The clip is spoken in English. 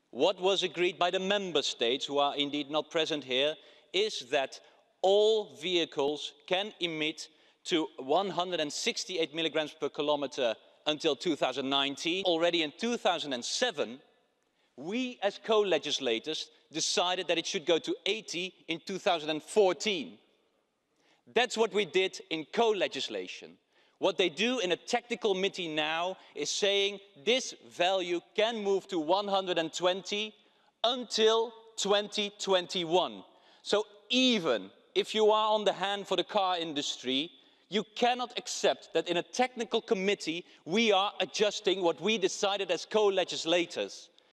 what was agreed by the member states, who are indeed not present here, is that all vehicles can emit to 168 milligrams per kilometre until 2019. Already in 2007, we as co-legislators decided that it should go to 80 in 2014. That's what we did in co-legislation. What they do in a technical committee now is saying this value can move to 120 until 2021. So even if you are on the hand for the car industry, you cannot accept that in a technical committee we are adjusting what we decided as co-legislators.